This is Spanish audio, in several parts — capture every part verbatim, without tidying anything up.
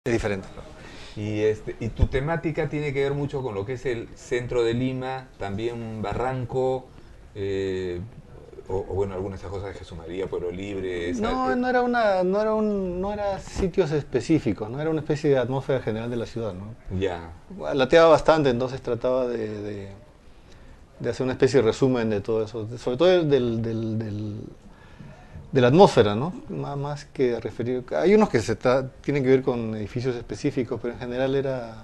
Es diferente. Y, este, y tu temática tiene que ver mucho con lo que es el centro de Lima, también Barranco, eh, o, o bueno, algunas de esas cosas de Jesús María, Pueblo Libre, esa, No, eh, no era una, no era un, no era sitios específicos, no era una especie de atmósfera general de la ciudad, ¿no? ya, Lateaba bastante, entonces trataba de, de, de hacer una especie de resumen de todo eso, de- sobre todo del, del, del- del- de la atmósfera, ¿no? Má- Más que referir. Hay unos que se tra- tienen que ver con edificios específicos, pero en general era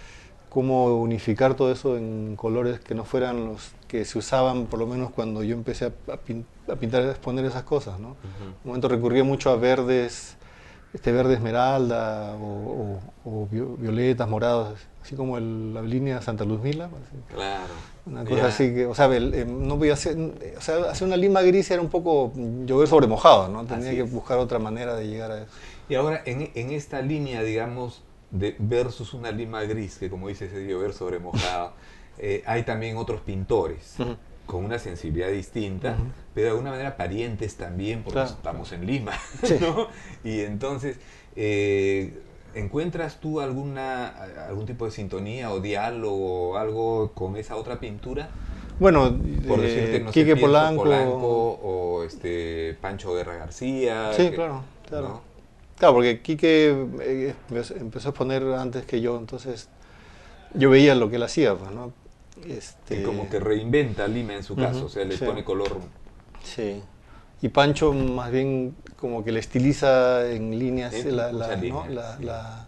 cómo unificar todo eso en colores que no fueran los que se usaban, por lo menos cuando yo empecé a, a pin- a pintar, a exponer esas cosas, ¿no? ujú, Un momento recurría mucho a verdes, este verde esmeralda o, o- o vio- violetas, morados, así como el- la línea Santa Luz Mila, así. claro, Una cosa ya, así que, o sea, el- eh, no podía hacer, o sea, hacer una lima gris era un poco llover sobre mojado, ¿no? Tenía así que es. buscar otra manera de llegar a eso. Y ahora, en, en esta línea, digamos, de versus una Lima gris, que como dices es llover sobre mojado, eh, hay también otros pintores Ujú, con una sensibilidad distinta, ujú. pero de alguna manera parientes también, porque Claro, estamos en Lima, sí. ¿no? Y entonces, eh, ¿encuentras tú alguna, algún tipo de sintonía o diálogo o algo con esa otra pintura? Bueno, Por decirte, eh, no sé, Quique pienso Polanco. Polanco o este Pancho Guerra García, Sí, que, claro, claro. ¿no? Claro, porque Quique eh, empezó empezó a exponer antes que yo, entonces yo veía lo que él hacía, pues, ¿no? Que como Este, que reinventa Lima en su caso, ujú, o sea, le sí, pone color. sí. Y Pancho más bien como que le estiliza en líneas En la, muchas la, ¿no? líneas, la, sí. la-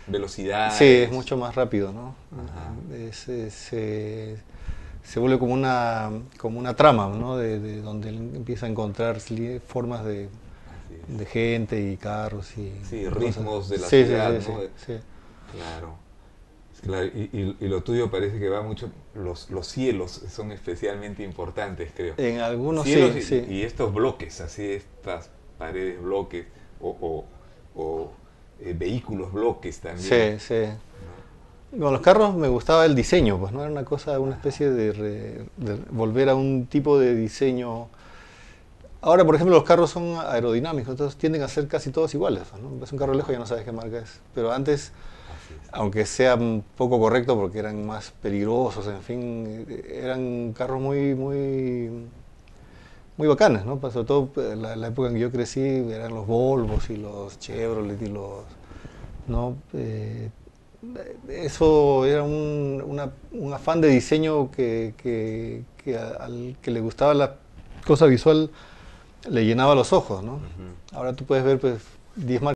sí, es Velocidades. mucho más rápido, ¿no? Ajá, Es- es- se, se vuelve como una, como una trama, ¿no? De, de donde él empieza a encontrar li- formas de, así de es. gente y carros y Sí, cosas. ritmos de la Sí, sí, ciudad, sí, sí, ¿no? sí. Claro. Es claro, y, y- y lo tuyo parece que va mucho, los, los cielos son especialmente importantes, creo. En algunos Cielos sí, y, sí. y estos bloques, así, estas paredes bloques, o, o- o, eh, vehículos bloques también, Sí, sí. ¿no? Con los carros me gustaba el diseño, pues no era una cosa, una especie de, re- de volver a un tipo de diseño. Ahora, por ejemplo, los carros son aerodinámicos, entonces tienden a ser casi todos iguales, pues, ¿no? Ves un carro lejos y ya no sabes qué marca es. Pero antes, Así es. aunque sea un poco correcto porque eran más peligrosos, en fin, eh, eran carros muy, muy, muy bacanas, ¿no? Pues, sobre todo eh, la, la época en que yo crecí eran los Volvos y los Chevrolet y los, ¿no? Eh, eso era un, una- un afán de diseño que, que- que a- al que le gustaba la cosa visual le llenaba los ojos, ¿no? Ujú. Ahora tú puedes ver pues diez marcas